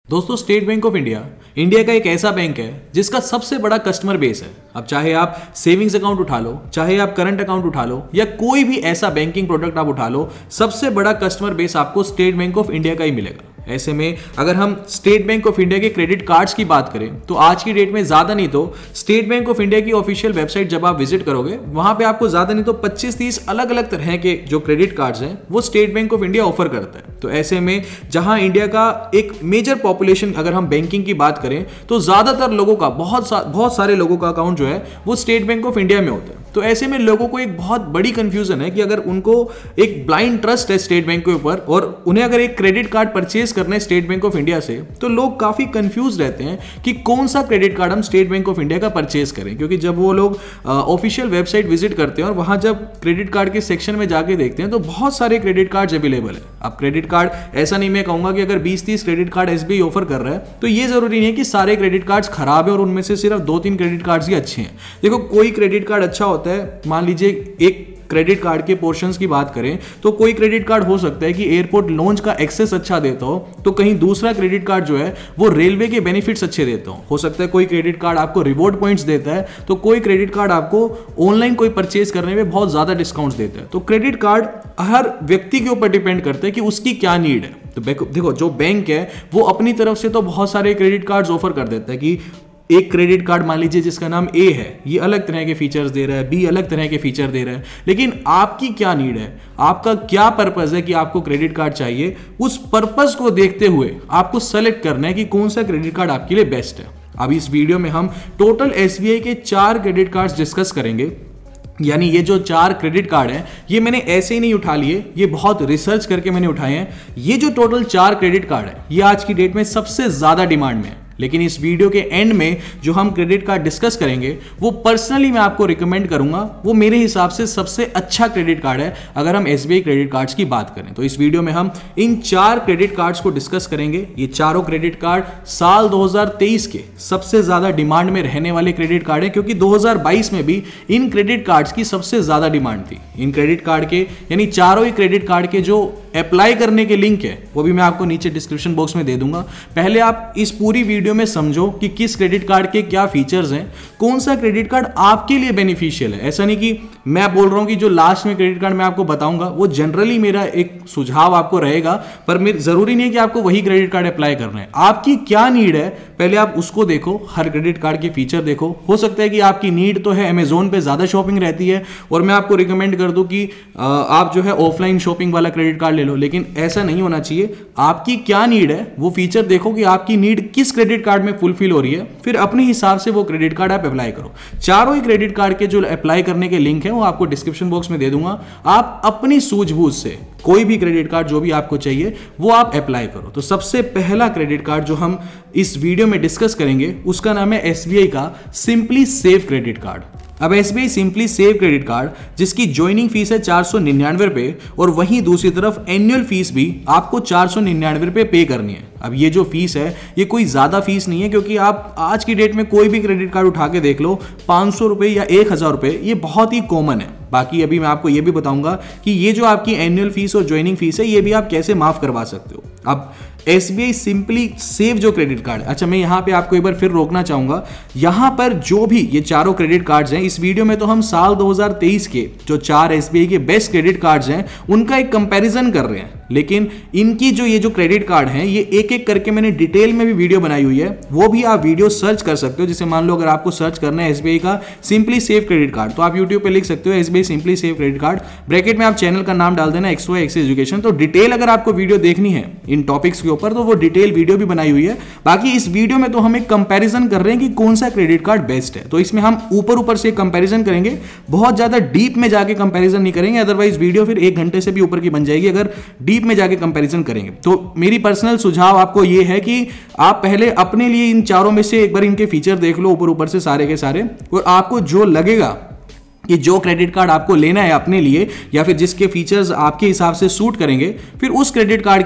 दोस्तों, State Bank of India India का एक ऐसा बैंक है जिसका सबसे बड़ा कस्टमर बेस है। अब चाहे आप सेविंग्स अकाउंट उठा लो, चाहे आप करंट अकाउंट उठा लो, या कोई भी ऐसा बैंकिंग प्रोडक्ट आप उठा लो, सबसे बड़ा कस्टमर बेस आपको स्टेट बैंक ऑफ इंडिया का ही मिलेगा। ऐसे में अगर हम स्टेट बैंक ऑफ इंडिया के क्रेडिट कार्ड्स की बात करें तो आज की डेट में ज्यादा नहीं तो स्टेट बैंक ऑफ इंडिया की ऑफिशियल वेबसाइट जब आप विजिट करोगे, वहां पे आपको ज्यादा नहीं तो 25-30 अलग अलग तरह के जो क्रेडिट कार्ड्स हैं वो State Bank of India offer करता है। तो ऐसे में जहां इंडिया का एक मेजर पॉपुलेशन, अगर हम बैंकिंग की बात करें तो ज्यादातर लोगों का बहुत सारे लोगों का अकाउंट जो है वो स्टेट बैंक ऑफ इंडिया में होता है। तो ऐसे में लोगों को एक बहुत बड़ी कंफ्यूजन है कि अगर उनको एक ब्लाइंड ट्रस्ट है स्टेट बैंक के ऊपर और उन्हें अगर एक क्रेडिट कार्ड परचेज करना है स्टेट बैंक ऑफ इंडिया से, तो लोग काफी कंफ्यूज रहते हैं कि कौन सा क्रेडिट कार्ड हम स्टेट बैंक ऑफ इंडिया का परचेज करें। क्योंकि जब वो लोग ऑफिशियल वेबसाइट विजिट करते हैं और वहां जब क्रेडिट कार्ड के सेक्शन में जाके देखते हैं तो बहुत सारे क्रेडिट कार्ड अवेलेबल है। अब क्रेडिट कार्ड ऐसा नहीं, मैं कहूंगा कि अगर 20-30 क्रेडिट कार्ड एसबीआई ऑफर कर रहा है तो ये जरूरी नहीं है कि सारे क्रेडिट कार्ड्स खराब है और उनमें से सिर्फ 2-3 क्रेडिट कार्ड्स ही अच्छे हैं। देखो, कोई क्रेडिट कार्ड अच्छा होता है, मान लीजिए एक क्रेडिट कार्ड के पोर्शंस की बात करें तो कोई क्रेडिट कार्ड हो सकता है कि एयरपोर्ट लॉन्च का एक्सेस अच्छा देता हो, तो कहीं दूसरा क्रेडिट कार्ड जो है वो रेलवे के बेनिफिट्स अच्छे देता हो सकता है कोई क्रेडिट कार्ड आपको रिवॉर्ड पॉइंट्स देता है, तो कोई क्रेडिट कार्ड आपको ऑनलाइन कोई परचेज करने में बहुत ज्यादा डिस्काउंट्स देता है। तो क्रेडिट कार्ड हर व्यक्ति के ऊपर डिपेंड करता है कि उसकी क्या नीड है। तो देखो, जो बैंक है वो अपनी तरफ से तो बहुत सारे क्रेडिट कार्ड्स ऑफर कर देता है कि एक क्रेडिट कार्ड मान लीजिए जिसका नाम ए है, ये अलग तरह के फीचर्स दे रहा है, बी अलग तरह के फीचर दे रहा है, लेकिन आपकी क्या नीड है, आपका क्या पर्पस है कि आपको क्रेडिट कार्ड चाहिए, उस पर्पस को देखते हुए आपको सेलेक्ट करना है कि कौन सा क्रेडिट कार्ड आपके लिए बेस्ट है। अब इस वीडियो में हम टोटल एसबीआई के 4 क्रेडिट कार्ड्स डिस्कस करेंगे। यानी ये जो 4 क्रेडिट कार्ड हैं ये मैंने ऐसे ही नहीं उठा लिए, ये बहुत रिसर्च करके मैंने उठाए हैं। ये जो टोटल 4 क्रेडिट कार्ड है ये आज की डेट में सबसे ज्यादा डिमांड में है। लेकिन इस वीडियो के एंड में जो हम क्रेडिट कार्ड डिस्कस करेंगे वो पर्सनली मैं आपको रिकमेंड करूंगा, वो मेरे हिसाब से सबसे अच्छा क्रेडिट कार्ड है अगर हम एसबीआई क्रेडिट कार्ड्स की बात करें। तो इस वीडियो में हम इन 4 क्रेडिट कार्ड्स को डिस्कस करेंगे। ये चारों क्रेडिट कार्ड साल 2023 के सबसे ज्यादा डिमांड में रहने वाले क्रेडिट कार्ड है, क्योंकि 2022 में भी इन क्रेडिट कार्ड्स की सबसे ज्यादा डिमांड थी। इन क्रेडिट कार्ड के यानी चारों ही क्रेडिट कार्ड के जो अप्लाई करने के लिंक है वो भी मैं आपको नीचे डिस्क्रिप्शन बॉक्स में दे दूंगा। पहले आप इस पूरी वीडियो में समझो कि किस क्रेडिट कार्ड के क्या फीचर्स हैं, कौन सा क्रेडिट कार्ड आपके लिए बेनिफिशियल है। ऐसा नहीं कि मैं बोल रहा हूं कि जो लास्ट में क्रेडिट कार्ड मैं आपको बताऊंगा वो जनरली मेरा एक सुझाव आपको रहेगा, पर जरूरी नहीं है कि आपको वही क्रेडिट कार्ड अप्लाई करना है। आपकी क्या नीड है पहले आप उसको देखो, हर क्रेडिट कार्ड के फीचर देखो। हो सकता है कि आपकी नीड तो है अमेजोन पे ज्यादा शॉपिंग रहती है और मैं आपको रिकमेंड कर दूं कि आप जो है ऑफलाइन शॉपिंग वाला क्रेडिट कार्ड ले लो, लेकिन ऐसा नहीं होना चाहिए। आपकी क्या नीड है वो फीचर देखो कि आपकी नीड किस क्रेडिट कार्ड में फुलफिल हो रही है, फिर अपने हिसाब से वो क्रेडिट कार्ड आप अप्लाई करो। चारों ही क्रेडिट कार्ड के जो अप्लाई करने के लिंक है वो आपको डिस्क्रिप्शन बॉक्स में दे दूंगा। आप अपनी सूझबूझ से कोई भी क्रेडिट कार्ड जो भी आपको चाहिए वो आप अप्लाई करो। तो सबसे पहला क्रेडिट कार्ड जो हम इस वीडियो में डिस्कस करेंगे उसका नाम है एसबीआई का सिंपली सेव क्रेडिट कार्ड। अब SBI simply save credit card जिसकी ज्वाइनिंग फीस है 499 रुपए और वहीं दूसरी तरफ एनुअल फीस भी आपको 499 रुपए पे करनी है। अब ये जो फीस है ये कोई ज्यादा फीस नहीं है, क्योंकि आप आज की डेट में कोई भी क्रेडिट कार्ड उठा के देख लो 500 रुपए या 1000 रुपए ये बहुत ही कॉमन है। बाकी अभी मैं आपको ये भी बताऊंगा कि ये जो आपकी एनुअल फीस और ज्वाइनिंग फीस है ये भी आप कैसे माफ करवा सकते हो। अब एसबीआई सिंपली सेव जो क्रेडिट कार्ड, अच्छा मैं यहां पे आपको एक बार फिर रोकना चाहूंगा, यहां पर जो भी ये चारों क्रेडिट कार्ड्स हैं इस वीडियो में तो हम साल 2023 के जो 4 एसबीआई के बेस्ट क्रेडिट कार्ड्स हैं उनका एक कंपैरिजन कर रहे हैं, लेकिन इनकी जो ये जो क्रेडिट कार्ड हैं ये एक एक करके मैंने डिटेल में भी वीडियो बनाई हुई है, वो भी आप वीडियो सर्च कर सकते हो। जैसे मान लो अगर आपको सर्च करना है एसबीआई का सिंपली सेव क्रेडिट कार्ड तो आप यूट्यूब पे लिख सकते हो SBI simply save credit card, bracket में आप चैनल का नाम डाल देना XY एक्सेस एजुकेशन। तो डिटेल अगर आपको वीडियो देखनी है इन टॉपिक्स के ऊपर तो वो डिटेल वीडियो भी बनाई हुई है। बाकी इस वीडियो में तो हम एक कंपैरिजन कर रहे हैं कि कौन सा क्रेडिट कार्ड बेस्ट है, तो इसमें हम ऊपर से कंपैरिजन करेंगे, बहुत ज्यादा डीप में जाके कंपैरिजन नहीं करेंगे, अदरवाइज वीडियो फिर 1 घंटे से भी ऊपर की बन जाएगी अगर डीप में जाके कंपैरिजन करेंगे। तो मेरी पर्सनल सुझाव आपको ये है कि आप पहले अपने लिए इन चारों में से एक बार इनके फीचर देख लो ऊपर से सारे के सारे, और आपको जो लगेगा कि जो क्रेडिट कार्ड आपको लेना है अपने लिए या फिर जिसके फीचर्स आपके हिसाब से सूट करेंगे फिर उस क्रेडिट कार्ड की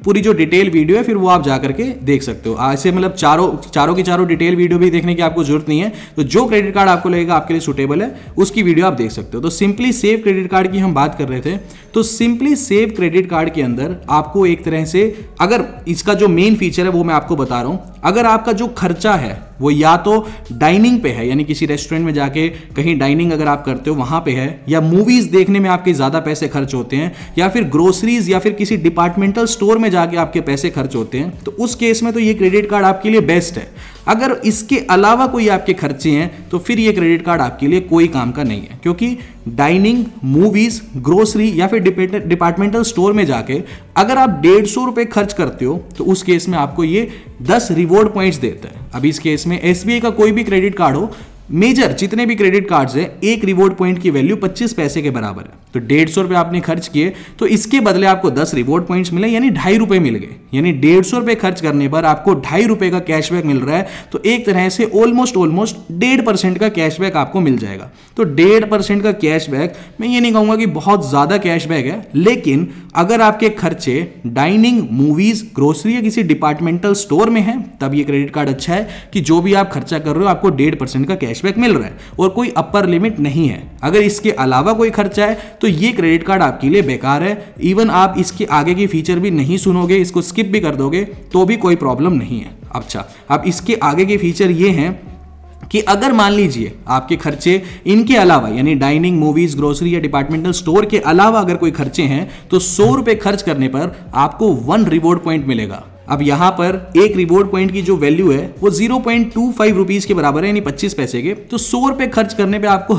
पूरी जो डिटेल वीडियो है फिर वो आप जा करके देख सकते हो। ऐसे मतलब चारों की चारों डिटेल वीडियो भी देखने की आपको जरूरत नहीं है। तो जो क्रेडिट कार्ड आपको लगेगा आपके लिए सुटेबल है उसकी वीडियो आप देख सकते हो। तो सिंपली सेव क्रेडिट कार्ड की हम बात कर रहे थे। तो सिंपली सेव क्रेडिट कार्ड के अंदर आपको एक तरह से, अगर इसका जो मेन फीचर है वो मैं आपको बता रहा हूं, अगर आपका जो खर्चा है वो या तो डाइनिंग पे है, यानी किसी रेस्टोरेंट में जाके कहीं डाइनिंग अगर आप करते हो वहां पे है, या मूवीज देखने में आपके ज्यादा पैसे खर्च होते हैं, या फिर ग्रोसरीज या फिर किसी डिपार्टमेंटल स्टोर में जाके आपके पैसे खर्च होते हैं, तो उस केस में तो ये क्रेडिट कार्ड आपके लिए बेस्ट है। अगर इसके अलावा कोई आपके खर्चे हैं तो फिर ये क्रेडिट कार्ड आपके लिए कोई काम का नहीं है, क्योंकि डाइनिंग, मूवीज, ग्रोसरी या फिर डिपार्टमेंटल स्टोर में जाके अगर आप 150 रुपए खर्च करते हो तो उस केस में आपको ये 10 रिवॉर्ड पॉइंट्स देता है। अब इस केस में एसबीआई का कोई भी क्रेडिट कार्ड हो, मेजर जितने भी क्रेडिट कार्ड्स है, एक रिवॉर्ड पॉइंट की वैल्यू 25 पैसे के बराबर है। तो 150 रुपए आपने खर्च किए तो इसके बदले आपको 10 रिवॉर्ड पॉइंट्स मिले, यानी 2.5 रुपए मिल गए। यानी 150 रुपए खर्च करने पर आपको 2.5 रुपए का कैशबैक मिल रहा है। तो एक तरह से ऑलमोस्ट 1.5% का कैशबैक आपको मिल जाएगा। तो 1.5% का कैशबैक, मैं ये नहीं कहूंगा कि बहुत ज्यादा कैशबैक है, लेकिन अगर आपके खर्चे डाइनिंग, मूवीज, ग्रोसरी या किसी डिपार्टमेंटल स्टोर में है तब ये क्रेडिट कार्ड अच्छा है कि जो भी आप खर्चा कर रहे हो आपको 1.5% का कैशबैक मिल रहा है और कोई अपर लिमिट नहीं है। अगर इसके अलावा कोई खर्चा है तो ये क्रेडिट कार्ड आपके लिए बेकार है। इवन आप इसके आगे की फीचर भी नहीं सुनोगे, इसको स्किप भी कर दोगे तो भी कोई प्रॉब्लम नहीं है। अच्छा, अब इसके आगे के फीचर ये हैं कि अगर मान लीजिए आपके खर्चे इनके अलावा, यानी डाइनिंग, मूवीज, ग्रोसरी या डिपार्टमेंटल स्टोर के अलावा अगर कोई खर्चे हैं तो 100 रुपए खर्च करने पर आपको 1 रिवॉर्ड पॉइंट मिलेगा। अब यहां पर एक रिवॉर्ड पॉइंट की जो वैल्यू है वो 0.25 रुपीज के बराबर है, यानी 25 पैसे के। तो 100 रुपए खर्च करने पे आपको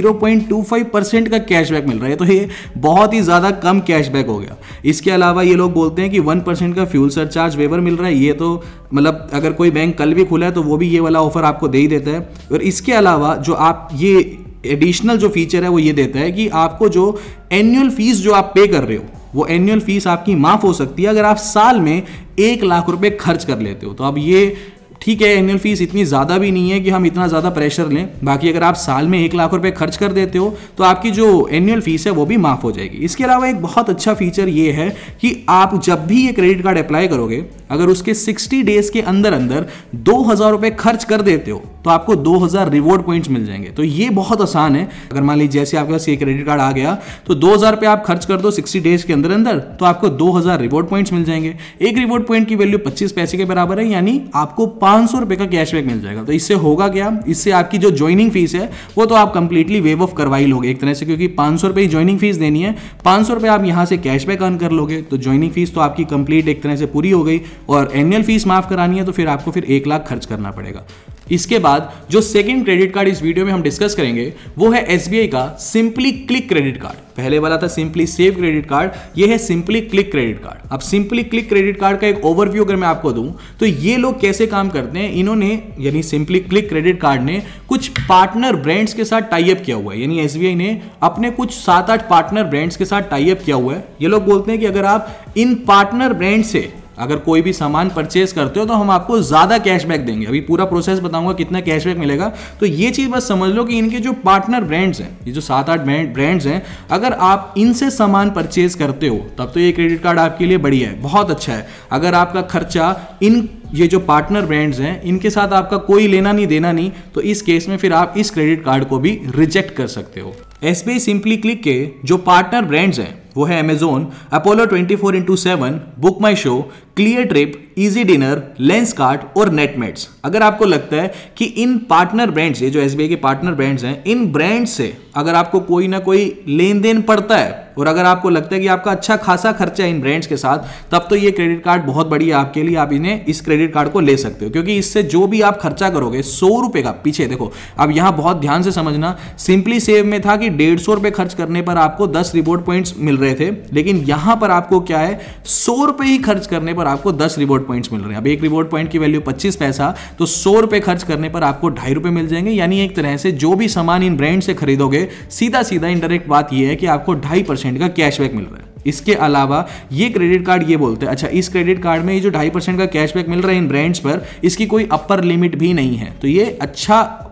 0.25% का कैशबैक मिल रहा है। तो ये बहुत ही ज्यादा कम कैशबैक हो गया। इसके अलावा ये लोग बोलते हैं कि 1% का फ्यूल सरचार्ज वेवर मिल रहा है। ये तो मतलब अगर कोई बैंक कल भी खुला है तो वो भी ये वाला ऑफर आपको दे ही देता है। और इसके अलावा जो आप ये एडिशनल जो फीचर है वो ये देता है कि आपको जो एनुअल फीस जो आप पे कर रहे हो वो एनुअल फीस आपकी माफ हो सकती है अगर आप साल में 1 लाख रुपए खर्च कर लेते हो। तो अब ये ठीक है, एनुअल फीस इतनी ज़्यादा भी नहीं है कि हम इतना ज़्यादा प्रेशर लें। बाकी अगर आप साल में 1 लाख रुपए खर्च कर देते हो तो आपकी जो एनुअल फीस है वो भी माफ़ हो जाएगी। इसके अलावा एक बहुत अच्छा फीचर ये है कि आप जब भी ये क्रेडिट कार्ड अप्लाई करोगे, अगर उसके 60 डेज के अंदर अंदर 2000 रुपए खर्च कर देते हो तो आपको 2000 रिवॉर्ड पॉइंट्स मिल जाएंगे। तो ये बहुत आसान है। अगर मान लीजिए जैसे आपके पास ये क्रेडिट कार्ड आ गया तो 2000 रुपए आप खर्च कर दो 60 डेज के अंदर अंदर, तो आपको 2000 रिवॉर्ड पॉइंट्स मिल जाएंगे। एक रिवॉर्ड पॉइंट की वैल्यू 25 पैसे के बराबर है, यानी आपको 500 रुपए का कैशबैक मिल जाएगा। तो इससे होगा क्या, इससे आपकी जो ज्वाइनिंग फीस है वो तो आप कंप्लीटली वेव ऑफ करवा ही लोगे एक तरह से, क्योंकि 500 रुपए ज्वाइनिंग फीस देनी है, 500 रुपए आप यहां से कैशबैक अर्न कर लोगे। तो ज्वाइनिंग फीस तो आपकी कंप्लीट एक तरह से पूरी हो गई। और एनुअल फीस माफ करानी है तो फिर आपको 1 लाख खर्च करना पड़ेगा। इसके बाद जो सेकंड क्रेडिट कार्ड इस वीडियो में हम डिस्कस करेंगे वो है एसबीआई का सिंपली क्लिक क्रेडिट कार्ड। पहले वाला था सिंपली सेव क्रेडिट कार्ड, ये है सिंपली क्लिक क्रेडिट कार्ड। अब सिंपली क्लिक क्रेडिट कार्ड का एक ओवरव्यू अगर मैं आपको दूं तो ये लोग कैसे काम करते हैं, इन्होंने यानी सिंपली क्लिक क्रेडिट कार्ड ने कुछ पार्टनर ब्रांड्स के साथ टाई अप किया हुआ है। यानी एसबीआई ने अपने कुछ 7-8 पार्टनर ब्रांड्स के साथ टाई अप किया हुआ है। ये लोग बोलते हैं कि अगर आप इन पार्टनर ब्रांड से अगर कोई भी सामान परचेज करते हो तो हम आपको ज्यादा कैशबैक देंगे। अभी पूरा प्रोसेस बताऊंगा कितना कैशबैक मिलेगा। तो ये चीज बस समझ लो कि इनके जो पार्टनर ब्रांड्स हैं, ये जो 7-8 ब्रांड्स हैं, अगर आप इनसे सामान परचेज करते हो तब तो ये क्रेडिट कार्ड आपके लिए बढ़िया है, बहुत अच्छा है। अगर आपका खर्चा इन ये जो पार्टनर ब्रांड्स हैं इनके साथ आपका कोई लेना नहीं देना नहीं, तो इस केस में फिर आप इस क्रेडिट कार्ड को भी रिजेक्ट कर सकते हो। एसबीआई सिंपली क्लिक के जो पार्टनर ब्रांड्स हैं वो है Amazon, Apollo 24x7, Book My Show, Cleartrip, EazyDiner, Lenskart और नेटमेट्स। अगर आपको लगता है कि इन पार्टनर ब्रांड्स, ये जो एसबीआई के पार्टनर ब्रांड्स हैं, इन ब्रांड से अगर आपको कोई ना कोई लेन देन पड़ता है और अगर आपको लगता है कि आपका अच्छा खासा खर्चा है इन ब्रांड्स के साथ, तब तो ये क्रेडिट कार्ड बहुत बढ़िया आपके लिए। आप इन्हें इस क्रेडिट कार्ड को ले सकते हो, क्योंकि इससे जो भी आप खर्चा करोगे 100 रुपए का, पीछे देखो अब यहां बहुत ध्यान से समझना, सिंपली सेव में था कि 150 रुपए खर्च करने पर आपको 10 रिवॉर्ड पॉइंट्स मिल रहे थे, लेकिन यहां पर आपको क्या है, 100 रुपए ही खर्च करने पर आपको 10 रिवॉर्ड पॉइंट्स मिल रहे हैं। अब एक रिवॉर्ड पॉइंट की वैल्यू 25 पैसा, तो 100 रुपए खर्च करने पर आपको 2.5 रुपए मिल जाएंगे। यानी एक तरह से जो भी सामान इन ब्रांड से खरीदोगे, सीधा सीधा इनडायरेक्ट बात यह है कि आपको 2.5% का कैशबैक मिल रहा है। इसके अलावा ये क्रेडिट कार्ड ये बोलते हैं, अच्छा इस क्रेडिट कार्ड में ये जो 2.5% का कैशबैक मिल रहा है इन ब्रांड्स पर, इसकी कोई अपर लिमिट भी नहीं है। तो ये अच्छा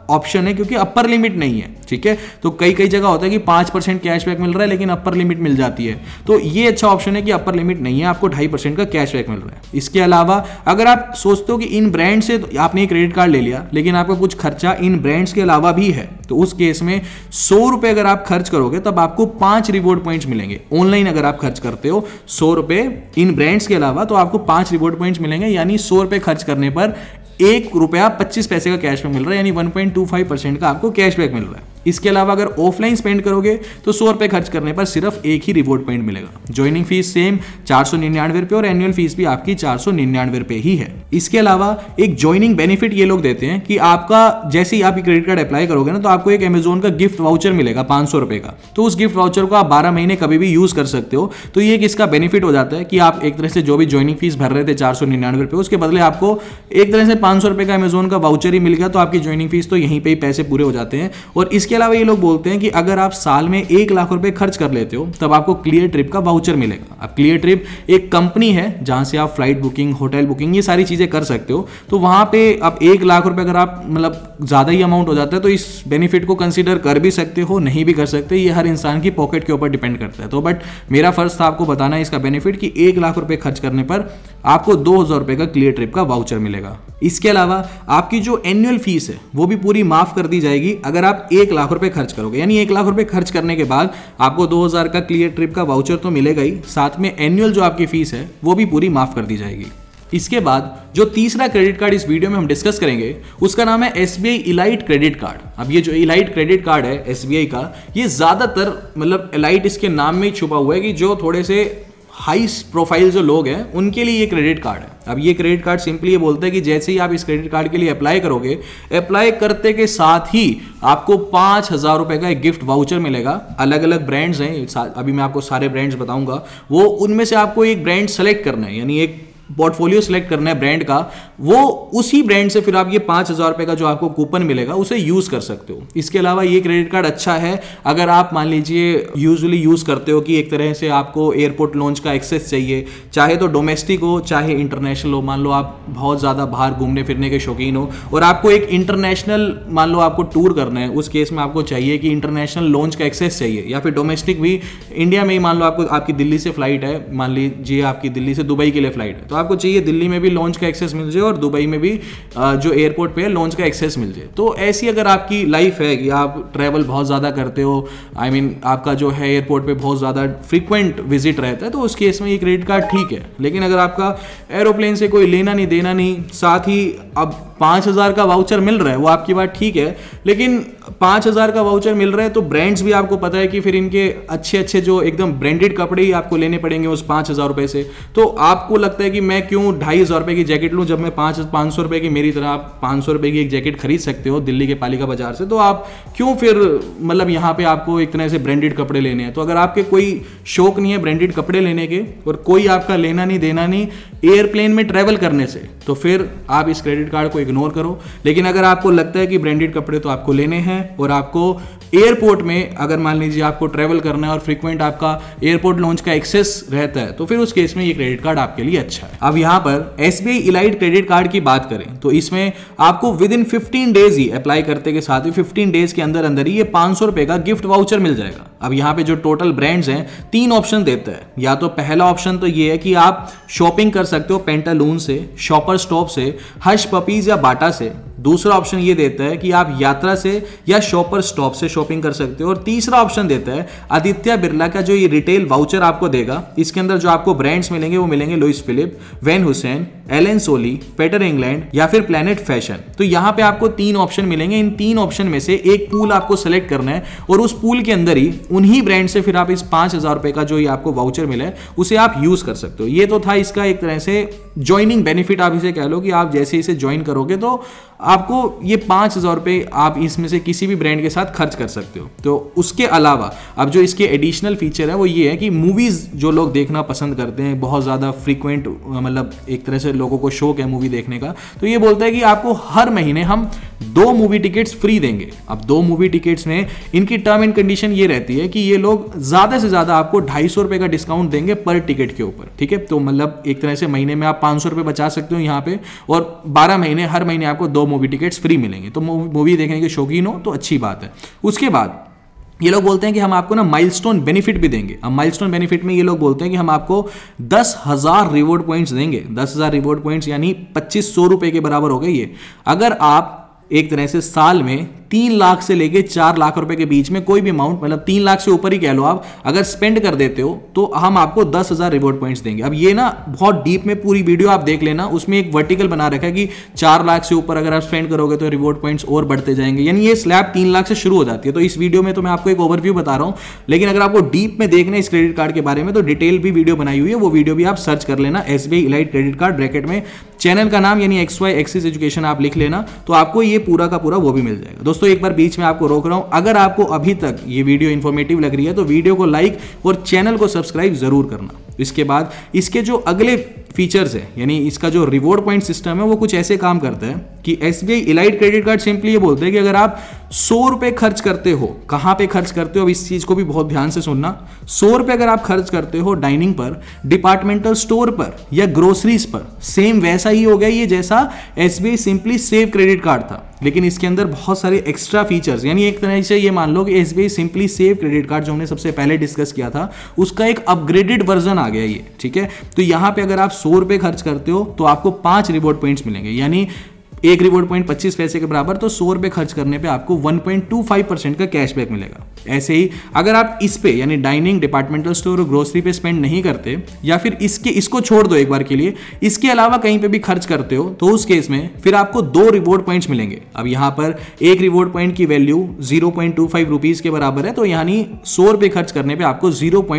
ऑप्शन है क्योंकि अपर लिमिट नहीं है, ठीक है। तो कई कई जगह होता है कि 5% कैशबैक मिल रहा है लेकिन अपर लिमिट मिल जाती है, तो ये अच्छा ऑप्शन है कि अपर लिमिट नहीं है, आपको 2.5% का कैशबैक मिल रहा है। इसके अलावा अगर आप सोचते हो कि इन ब्रांड से तो आपने क्रेडिट कार्ड ले लिया लेकिन आपका कुछ खर्चा इन ब्रांड्स के अलावा भी है, तो उस केस में 100 रुपए अगर आप खर्च करोगे तब आपको 5 रिवॉर्ड पॉइंट्स मिलेंगे। ऑनलाइन अगर आप खर्च करते हो 100 रुपए इन ब्रांड्स के अलावा तो आपको 5 रिवॉर्ड पॉइंट्स मिलेंगे, यानी 100 रुपए खर्च करने पर 1 रुपया 25 पैसे का कैशबैक मिल रहा है, यानी 1.25% का आपको कैशबैक मिल रहा है। इसके अलावा अगर ऑफलाइन स्पेंड करोगे तो 100 रुपए खर्च करने पर सिर्फ एक ही रिवॉर्ड पॉइंट मिलेगा। ज्वाइनिंग फीस सेम 499 रुपए और एनुअल फीस भी आपकी 499 रुपए ही है। इसके अलावा एक ज्वाइनिंग बेनिफिट ये लोग देते हैं कि आपका जैसे ही आप क्रेडिट कार्ड अप्लाई करोगे ना तो आपको एक अमेजोन का गिफ्ट वाउचर मिलेगा 500 रुपए का, तो उस गिफ्ट वाउचर को आप 12 महीने कभी भी यूज कर सकते हो। तो ये एक इसका बेनिफिट हो जाता है कि आप एक तरह से जो भी ज्वाइनिंग फीस भर रहे थे 499 रुपए, उसके बदले आपको एक तरह से 500 रुपए का अमेजोन का वाउचर ही मिल गया, तो आपकी ज्वाइनिंग फीस तो यहीं पे ही पैसे पूरे हो जाते हैं। और इसके अलावा ये लोग बोलते हैं कि अगर आप साल में 1 लाख रुपए खर्च कर लेते हो तब आपको क्लियर ट्रिप का वाउचर मिलेगा। अब क्लियर ट्रिप एक कंपनी है जहां से आप फ्लाइट बुकिंग, होटल बुकिंग, ये सारी चीजें कर सकते हो। तो वहां पे आप 1 लाख रुपए अगर आप मतलब ज्यादा ही अमाउंट हो जाता है तो इस बेनिफिट को कंसीडर कर भी सकते हो, नहीं भी कर सकते, ये हर इंसान की पॉकेट के ऊपर डिपेंड करता है। तो बट मेरा फर्ज था आपको बताना इसका बेनिफिट कि 1 लाख रुपए खर्च करने पर आपको 2000 रुपए का क्लियर ट्रिप का वाउचर मिलेगा। इसके अलावा आपकी जो एनुअल फीस है वो भी पूरी माफ कर दी जाएगी अगर आप 1 लाख रुपए खर्च करोगे, यानी 1 लाख रुपए खर्च करने के बाद आपको 2000 का क्लियर ट्रिप का वाउचर तो मिलेगा ही, साथ में एनुअल जो आपकी फीस है वो भी पूरी माफ कर दी जाएगी। इसके बाद जो तीसरा क्रेडिट कार्ड इस वीडियो में हम डिस्कस करेंगे उसका नाम है SBI इलाइट क्रेडिट कार्ड। अब ये जो इलाइट क्रेडिट कार्ड है SBI का, ये ज्यादातर मतलब इलाइट इसके नाम में ही छुपा हुआ है कि जो थोड़े से हाई प्रोफाइल जो लोग हैं उनके लिए ये क्रेडिट कार्ड है। अब ये क्रेडिट कार्ड सिंपली ये बोलता है कि जैसे ही आप इस क्रेडिट कार्ड के लिए अप्लाई करोगे, अप्लाई करते के साथ ही आपको 5000 रुपए का एक गिफ्ट वाउचर मिलेगा। अलग अलग ब्रांड्स हैं, अभी मैं आपको सारे ब्रांड्स बताऊंगा, वो उनमें से आपको एक ब्रांड सेलेक्ट करना है, यानी एक पोर्टफोलियो सेलेक्ट करना है ब्रांड का, वो उसी ब्रांड से फिर आप ये 5000 रुपए का जो आपको कूपन मिलेगा उसे यूज कर सकते हो। इसके अलावा ये क्रेडिट कार्ड अच्छा है अगर आप मान लीजिए यूजुअली यूज करते हो कि एक तरह से आपको एयरपोर्ट लॉन्च का एक्सेस चाहिए, चाहे तो डोमेस्टिक हो चाहे इंटरनेशनल हो। मान लो आप बहुत ज्यादा बाहर घूमने फिरने के शौकीन हो और आपको एक इंटरनेशनल मान लो आपको टूर करना है, उस केस में आपको चाहिए कि इंटरनेशनल लॉन्च का एक्सेस चाहिए, या फिर डोमेस्टिक भी इंडिया में ही मान लो आपको आपकी दिल्ली से फ्लाइट है, मान लीजिए आपकी दिल्ली से दुबई के लिए फ्लाइट है, तो आपको चाहिए दिल्ली में भी लॉन्च का एक्सेस मिल जाए और दुबई में भी जो एयरपोर्ट पे है लॉन्च का एक्सेस मिल जाए। तो ऐसी अगर आपकी लाइफ है कि आप ट्रैवल बहुत ज़्यादा करते हो, आई मीन आपका जो है एयरपोर्ट पे बहुत ज़्यादा फ्रीक्वेंट विजिट रहता है, तो उस केस में ये क्रेडिट कार्ड ठीक है। लेकिन अगर आपका एरोप्लेन से कोई लेना नहीं देना नहीं, साथ ही अब 5000 का वाउचर मिल रहा है, वो आपकी बात ठीक है, लेकिन 5000 का वाउचर मिल रहा है तो ब्रांड्स भी आपको पता है कि फिर इनके अच्छे अच्छे जो एकदम ब्रांडेड कपड़े ही आपको लेने पड़ेंगे उस 5000 रुपए से। तो आपको लगता है कि मैं क्यों 2500 रुपए की जैकेट लूं जब मैं 500 रुपए की, मेरी तरह आप 500 रुपए की एक जैकेट खरीद सकते हो दिल्ली के पालिका बाजार से, तो आप क्यों फिर मतलब यहाँ पे आपको एक तरह से ब्रांडेड कपड़े लेने हैं। तो अगर आपके कोई शौक नहीं है ब्रांडेड कपड़े लेने के और कोई आपका लेना नहीं देना नहीं एयरप्लेन में ट्रैवल करने से, तो फिर आप इस क्रेडिट कार्ड को इग्नोर करो। लेकिन अगर आपको लगता है कि ब्रांडेड कपड़े तो आपको लेने हैं और आपको एयरपोर्ट में अगर मान लीजिए आपको ट्रैवल करना है और फ्रीक्वेंट आपका एयरपोर्ट लॉन्च का एक्सेस रहता है, तो फिर उस केस में ये क्रेडिट कार्ड आपके लिए अच्छा है। अब यहाँ पर SBI इलाइट क्रेडिट कार्ड की बात करें तो इसमें आपको विद इन 15 डेज ही अप्लाई करते के साथ ही 15 डेज के अंदर अंदर ही ये 500 रुपए का गिफ्ट वाउचर मिल जाएगा। अब यहाँ पे जो टोटल ब्रांड्स हैं 3 ऑप्शन देता है। या तो पहला ऑप्शन तो ये है कि आप शॉपिंग कर सकते हो पेंटालून से, शॉपर स्टॉप से, हर्ष पपीज या बाटा से। दूसरा ऑप्शन ये देता है कि आप यात्रा से या शॉपर स्टॉप से शॉपिंग कर सकते हो। और तीसरा ऑप्शन देता है आदित्य बिरला का जो ये रिटेल वाउचर आपको देगा, इसके अंदर जो आपको ब्रांड्स मिलेंगे वो मिलेंगे Louis Philippe, Van Heusen, Allen Solly, Peter England या फिर प्लैनेट फैशन। तो यहाँ पे आपको 3 ऑप्शन मिलेंगे। इन 3 ऑप्शन में से एक पूल आपको सेलेक्ट करना है और उस पूल के अंदर ही उन्हीं ब्रांड से फिर आप इस 5000 रुपए का जो ये आपको वाउचर मिला है उसे आप यूज कर सकते हो। ये तो था इसका एक तरह से ज्वाइनिंग बेनिफिट, आप इसे कह लो कि आप जैसे इसे ज्वाइन करोगे तो आपको ये 5000 रुपए आप इसमें से किसी भी ब्रांड के साथ खर्च कर सकते हो। तो उसके अलावा अब जो इसके एडिशनल फीचर है वो ये है कि मूवीज जो लोग देखना पसंद करते हैं, बहुत ज़्यादा फ्रीक्वेंट मतलब एक तरह से लोगों को शौक है मूवी देखने का, तो ये बोलता है कि आपको हर महीने हम 2 मूवी टिकट्स फ्री देंगे। अब 2 मूवी टिकट्स में इनकी टर्म एंड कंडीशन ये रहती है कि ये लोग ज़्यादा से ज़्यादा आपको 250 रुपए का डिस्काउंट देंगे पर टिकट के ऊपर, ठीक है। तो मतलब एक तरह से महीने में आप 500 रुपए बचा सकते हो यहाँ पे, और 12 महीने हर महीने आपको 2 मूवी मूवी टिकट्स फ्री मिलेंगे। तो मूवी देखने के शौकीन हो तो अच्छी बात है। उसके बाद ये लोग बोलते हैं कि हम आपको ना माइलस्टोन बेनिफिट भी देंगे। अब माइलस्टोन बेनिफिट में ये लोग बोलते हैं कि हम आपको 10,000 रिवॉर्ड पॉइंट्स देंगे। 10,000 रिवॉर्ड पॉइंट्स यानी 2500 रुपए के बराबर हो गए ये। अगर आप एक तरह से साल में 3 लाख से लेके 4 लाख रुपए के बीच में कोई भी अमाउंट, मतलब 3 लाख से ऊपर ही कह लो आप, अगर स्पेंड कर देते हो तो हम आपको 10,000 रिवॉर्ड पॉइंट्स देंगे। अब ये ना बहुत डीप में पूरी वीडियो आप देख लेना, उसमें एक वर्टिकल बना रखा है कि 4 लाख से ऊपर अगर आप स्पेंड करोगे तो रिवॉर्ड पॉइंट्स और बढ़ते जाएंगे, यानी ये स्लैब 3 लाख से शुरू हो जाती है। तो इस वीडियो में तो मैं आपको एक ओवरव्यू बता रहा हूं, लेकिन अगर आपको डीप में देखना है इस क्रेडिट कार्ड के बारे में तो डिटेल भी वीडियो बनाई हुई है, वो वीडियो भी आप सर्च कर लेना, SBI elite credit card, bracket में चैनल का नाम यानी XY एक्सिस एजुकेशन आप लिख लेना, तो आपको ये पूरा का पूरा वो भी मिल जाएगा। दोस्तों एक बार बीच में आपको रोक रहा हूं, अगर आपको अभी तक ये वीडियो इंफॉर्मेटिव लग रही है तो वीडियो को लाइक और चैनल को सब्सक्राइब जरूर करना। इसके बाद इसके जो अगले फीचर्स है, यानी इसका जो रिवॉर्ड पॉइंट सिस्टम है वो कुछ ऐसे काम करता है कि SBI elite credit card simply ये बोलते हैं कि अगर आप 100 रुपए खर्च करते हो, कहां पे खर्च करते हो, अब इस चीज को भी बहुत ध्यान से सुनना। 100 रुपए अगर आप खर्च करते हो डाइनिंग पर, डिपार्टमेंटल स्टोर पर या ग्रोसरीज पर, सेम वैसा ही हो गया ये जैसा SBI simply save credit card था, लेकिन इसके अंदर बहुत सारे एक्स्ट्रा फीचर्स, यानी एक तरह से ये मान लो कि SBI simply save credit card जो हमने सबसे पहले डिस्कस किया था उसका एक अपग्रेडेड वर्जन आ गया ये, ठीक है। तो यहां पे अगर आप 100 रुपए खर्च करते हो तो आपको 5 रिवॉर्ड पॉइंट्स मिलेंगे, यानी एक रिवॉर्ड पॉइंट 25 पैसे के बराबर, तो 100 रुपए खर्च करने पे आपको 1.25% का कैशबैक मिलेगा। ऐसे ही अगर आप इस पे यानी डाइनिंग, डिपार्टमेंटल स्टोर और ग्रोसरी पे स्पेंड नहीं करते, या फिर इसको छोड़ दो एक बार के लिए, इसके अलावा कहीं पे भी खर्च करते हो तो उस केस में फिर आपको 2 रिवॉर्ड पॉइंट्स मिलेंगे। अब यहां पर एक रिवॉर्ड पॉइंट की वैल्यू 0.25 रुपीज के बराबर है, तो यानी 100 रुपए खर्च करने पर आपको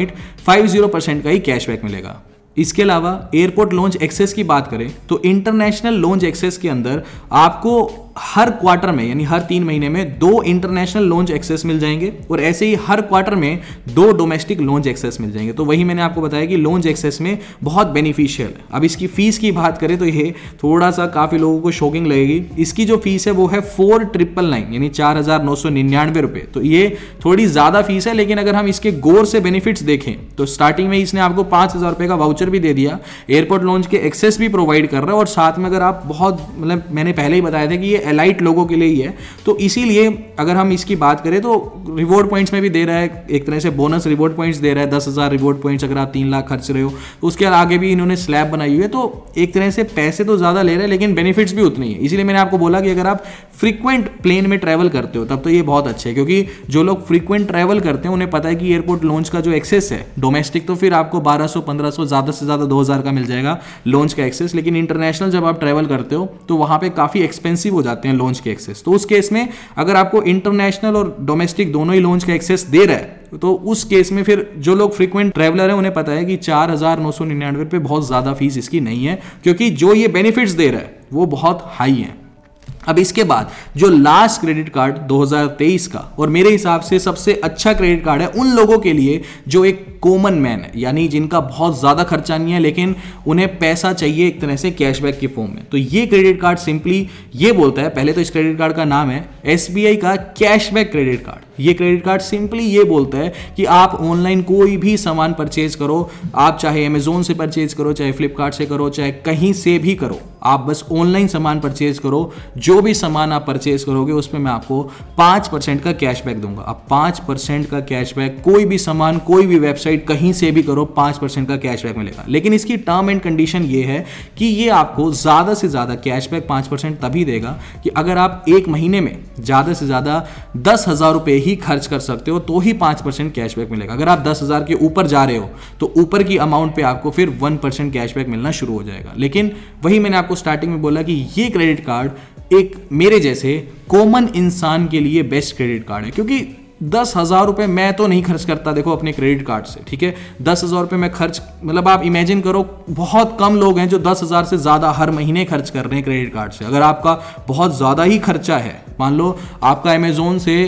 0.50% का ही कैशबैक मिलेगा। इसके अलावा एयरपोर्ट लॉन्च एक्सेस की बात करें तो इंटरनेशनल लॉन्च एक्सेस के अंदर आपको हर क्वार्टर में यानी हर 3 महीने में 2 इंटरनेशनल लॉन्च एक्सेस मिल जाएंगे, और ऐसे ही हर क्वार्टर में 2 डोमेस्टिक लॉन्च एक्सेस मिल जाएंगे। तो वही मैंने आपको बताया कि लॉन्च एक्सेस में बहुत बेनिफिशियल है। अब इसकी फीस की बात करें तो ये थोड़ा सा काफी लोगों को शॉकिंग लगेगी। इसकी जो फीस है वो है 4,999 यानी 4,999 रुपए। तो ये थोड़ी ज्यादा फीस है, लेकिन अगर हम इसके गौर से बेनिफिट्स देखें तो स्टार्टिंग में इसने आपको 5,000 रुपए का वाउचर भी दे दिया, एयरपोर्ट लॉन्च के एक्सेस भी प्रोवाइड कर रहा है, और साथ में अगर आप बहुत मतलब मैंने पहले ही बताया था कि ये एलाइट लोगों के लिए ही है, तो इसीलिए अगर हम इसकी बात करें तो रिवॉर्ड पॉइंट्स में भी दे रहा है, एक तरह से बोनस रिवॉर्ड पॉइंट्स दे रहा है। 10,000 रिवॉर्ड पॉइंट्स अगर आप 3 लाख खर्च रहे हो तो उसके आगे भी इन्होंने स्लैब बनाई हुई है। तो एक तरह से पैसे तो ज्यादा ले रहे हैं लेकिन बेनिफिट्स भी उतनी है। इसीलिए मैंने आपको बोला कि अगर आप फ्रीक्वेंट प्लेन में ट्रैवल करते हो तब तो ये बहुत अच्छा है, क्योंकि जो लोग फ्रीक्वेंट ट्रैवल करते हैं उन्हें पता है कि एयरपोर्ट लॉन्च का जो एक्सेस है डोमेस्टिक, तो फिर आपको 1,200-1,500 ज्यादा से ज्यादा 2,000 का मिल जाएगा लॉन्च का एक्सेस। लेकिन इंटरनेशनल जब आप ट्रैवल करते हो तो वहां पे काफी एक्सपेंसिव हो जाते हैं लॉन्च के एक्सेस। तो उस केस में अगर आपको इंटरनेशनल और डोमेस्टिक दोनों ही लॉन्च का एक्सेस दे रहा है तो उस केस में फिर जो लोग फ्रीक्वेंट ट्रैवलर हैं उन्हें पता है कि 4,999 रुपए बहुत ज्यादा फीस इसकी नहीं है, क्योंकि जो ये बेनिफिट्स दे रहा है वो बहुत हाई है। अब इसके बाद जो लास्ट क्रेडिट कार्ड 2023 का और मेरे हिसाब से सबसे अच्छा क्रेडिट कार्ड है उन लोगों के लिए जो एक कॉमन मैन है, यानी जिनका बहुत ज्यादा खर्चा नहीं है लेकिन उन्हें पैसा चाहिए एक तरह से कैशबैक की फॉर्म में। तो ये क्रेडिट कार्ड सिंपली ये बोलता है, पहले तो इस क्रेडिट कार्ड का नाम है SBI का कैशबैक क्रेडिट कार्ड। ये क्रेडिट कार्ड सिंपली ये बोलता है कि आप ऑनलाइन कोई भी सामान परचेज करो, आप चाहे अमेजोन से परचेज करो, चाहे फ्लिपकार्ट से करो, चाहे कहीं से भी करो, आप बस ऑनलाइन सामान परचेज करो, जो भी सामान आप परचेज करोगे उसमें मैं आपको 5% का कैशबैक दूंगा। अब 5% का कैशबैक, कोई भी सामान कोई भी वेबसाइट कहीं से भी करो 5% का कैशबैक मिलेगा। लेकिन इसकी टर्म एंड कंडीशन ये है कि ये आपको ज्यादा से ज्यादा कैशबैक 5% तभी देगा कि अगर आप एक महीने में ज्यादा से ज्यादा 10,000 रुपए ही खर्च कर सकते हो तो ही 5% कैशबैक मिलेगा। अगर आप 10,000 के ऊपर जा रहे हो तो ऊपर की अमाउंट पे आपको फिर 1% कैशबैक मिलना शुरू हो जाएगा। लेकिन वही मैंने आपको स्टार्टिंग में बोला कि ये क्रेडिट कार्ड एक मेरे जैसे कॉमन इंसान के लिए बेस्ट क्रेडिट कार्ड है, क्योंकि 10,000 रुपए मैं तो नहीं खर्च करता देखो अपने क्रेडिट कार्ड से, ठीक है। 10,000 रुपए मैं खर्च, मतलब आप इमेजिन करो बहुत कम लोग हैं जो 10,000 से ज्यादा हर महीने खर्च कर रहे हैं क्रेडिट कार्ड से। अगर आपका बहुत ज्यादा ही खर्चा है, मान लो आपका अमेजोन से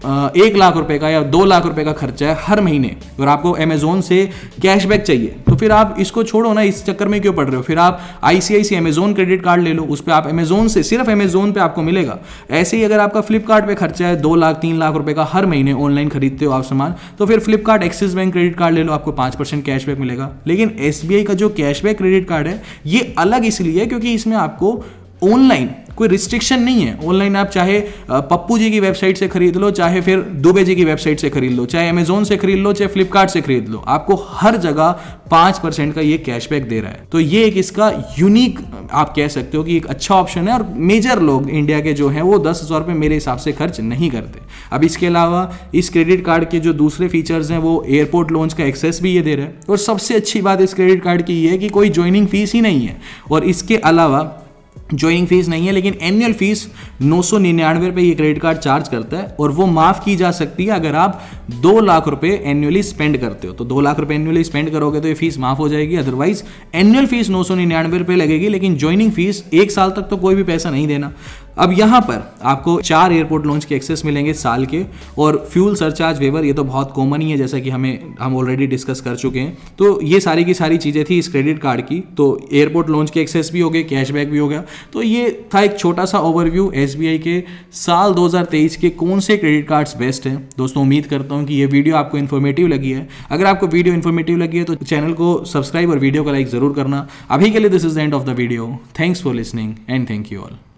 1 लाख रुपए का या 2 लाख रुपए का खर्चा है हर महीने और आपको अमेजोन से कैशबैक चाहिए, तो फिर आप इसको छोड़ो ना, इस चक्कर में क्यों पड़ रहे हो। फिर आप ICICI अमेजोन क्रेडिट कार्ड ले लो, उस पर आप अमेजोन से, सिर्फ अमेजोन पे आपको मिलेगा। ऐसे ही अगर आपका फ्लिपकार्ट पे खर्चा है 2 लाख 3 लाख रुपए का हर महीने, ऑनलाइन खरीदते हो आप सामान, तो फिर Flipkart Axis bank credit card ले लो, आपको 5% कैशबैक मिलेगा। लेकिन SBI का जो कैशबैक क्रेडिट कार्ड है ये अलग इसलिए है क्योंकि इसमें आपको ऑनलाइन कोई रिस्ट्रिक्शन नहीं है। ऑनलाइन आप चाहे पप्पू जी की वेबसाइट से खरीद लो, चाहे फिर दुबे जी की वेबसाइट से खरीद लो, चाहे अमेजोन से खरीद लो, चाहे फ्लिपकार्ट से खरीद लो, आपको हर जगह 5% का ये कैशबैक दे रहा है। तो ये एक इसका यूनिक आप कह सकते हो कि एक अच्छा ऑप्शन है, और मेजर लोग इंडिया के जो हैं वो 10,000 रुपये मेरे हिसाब से खर्च नहीं करते। अब इसके अलावा इस क्रेडिट कार्ड के जो दूसरे फीचर्स हैं वो एयरपोर्ट लॉन्च का एक्सेस भी ये दे रहा है, और सबसे अच्छी बात इस क्रेडिट कार्ड की ये है कि कोई ज्वाइनिंग फीस ही नहीं है। और इसके अलावा ज्वाइनिंग फीस नहीं है, लेकिन एनुअल फीस 999 रुपये ये क्रेडिट कार्ड चार्ज करता है, और वो माफ़ की जा सकती है अगर आप 2 लाख रुपए एनुअली स्पेंड करते हो। तो 2 लाख रुपए एनुअली स्पेंड करोगे तो ये फीस माफ़ हो जाएगी। अदरवाइज एनुअल फीस 999 रुपये लगेगी, लेकिन ज्वाइनिंग फीस 1 साल तक तो कोई भी पैसा नहीं देना। अब यहाँ पर आपको 4 एयरपोर्ट लॉन्च के एक्सेस मिलेंगे साल के, और फ्यूल सरचार्ज वेवर ये तो बहुत कॉमन ही है, जैसा कि हम ऑलरेडी डिस्कस कर चुके हैं। तो ये सारी की सारी चीज़ें थी इस क्रेडिट कार्ड की। तो एयरपोर्ट लॉन्च के एक्सेस भी हो गए, कैशबैक भी हो गया। तो ये था एक छोटा सा ओवरव्यू एसबीआई के साल 2023 के कौन से क्रेडिट कार्ड्स बेस्ट हैं। दोस्तों उम्मीद करता हूँ कि ये वीडियो आपको इन्फॉर्मेटिव लगी है। अगर आपको वीडियो इन्फॉर्मेटिव लगी है तो चैनल को सब्सक्राइब और वीडियो को लाइक ज़रूर करना। अभी के लिए this is the end of the video. Thanks for listening and thank you all.